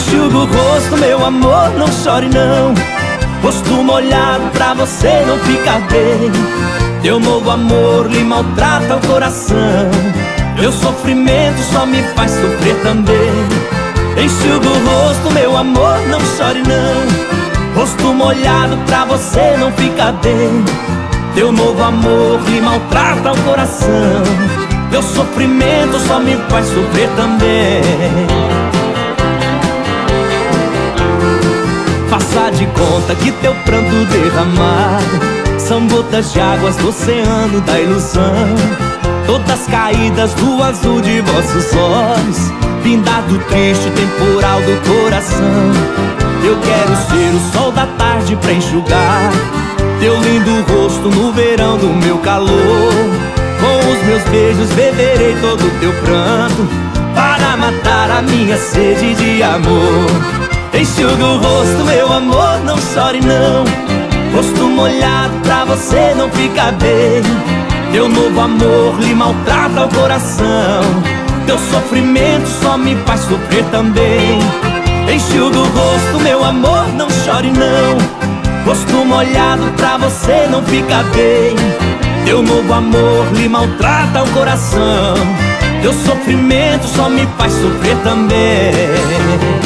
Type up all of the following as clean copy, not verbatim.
Enxuga o rosto, meu amor, não chore não. Rosto molhado pra você não ficar bem. Teu novo amor lhe maltrata o coração. Meu sofrimento só me faz sofrer também. Enxuga o rosto, meu amor, não chore não. Rosto molhado pra você não ficar bem. Teu novo amor lhe maltrata o coração. Meu sofrimento só me faz sofrer também. Faça de conta que teu pranto derramado são gotas de águas do oceano da ilusão, todas caídas do azul de vossos olhos, pindado triste temporal do coração. Eu quero ser o sol da tarde pra enxugar teu lindo rosto no verão do meu calor. Com os meus beijos beberei todo o teu pranto para matar a minha sede de amor. Enxuga o rosto, meu amor, não chore não. Rosto molhado pra você não ficar bem. Teu novo amor lhe maltrata o coração. Teu sofrimento só me faz sofrer também. Enxuga o rosto, meu amor, não chore não. Rosto molhado pra você não ficar bem. Teu novo amor lhe maltrata o coração. Teu sofrimento só me faz sofrer também.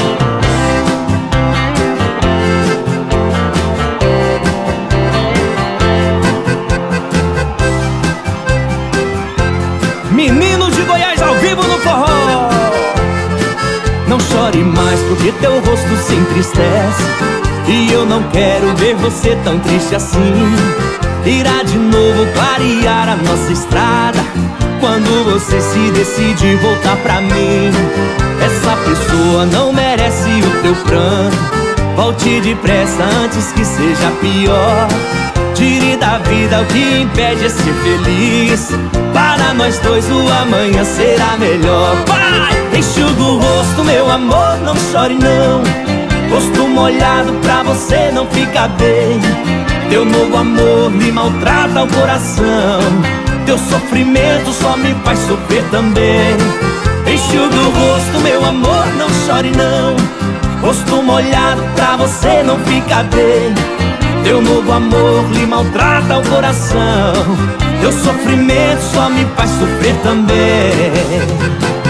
Menino de Goiás ao vivo no forró. Não chore mais porque teu rosto se entristece, e eu não quero ver você tão triste assim. Irá de novo clarear a nossa estrada quando você se decide voltar pra mim. Essa pessoa não merece o teu pranto. Volte depressa antes que seja pior. Tire da vida o que impede é ser feliz. Para nós dois o amanhã será melhor. Vai! Enxuga o rosto, meu amor, não chore não. Rosto molhado pra você não ficar bem. Teu novo amor lhe maltrata o coração. Teu sofrimento só me faz sofrer também. Enxuga o rosto, meu amor, não chore não. Rosto molhado pra você não ficar bem. Teu novo amor lhe maltrata o coração. Teu sofrimento só me faz sofrer também.